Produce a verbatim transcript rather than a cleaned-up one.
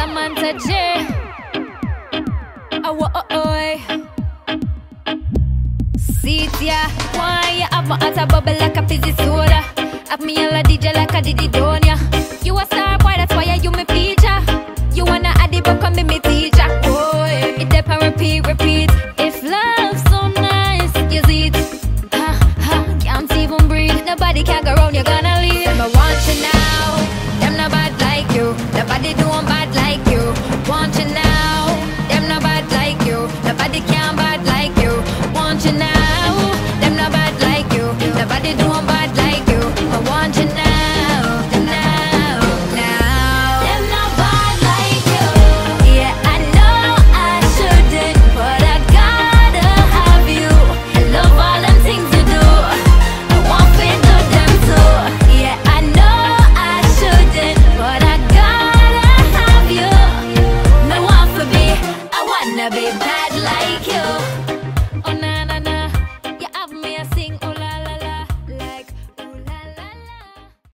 Samantha J. Oh, oh, oh. See it, yeah. Why you have my heart a bubble like a fizzy soda? Have me yellow D J like a Diddy Donia. You a star boy, that's why you me feature. You wanna add the book and be me teacher. Boy, it dep and repeat, repeat. If love's so nice, use it. Ha, ha, can't even breathe. Nobody can go round, you're gonna leave. Them I want you now. Them not bad like you. Nobody doing bad like you. Want you now. Them not bad like you. Nobody can bad like you. Want you now. Them not bad like you. Nobody doing bad like you. I want you now, now, now. Them not bad like you. Yeah, I know I shouldn't, but I gotta have you. I love all them things you do. I want to do them too. Yeah, I know I shouldn't, but I gotta have you. Me want to be, I wanna be bad.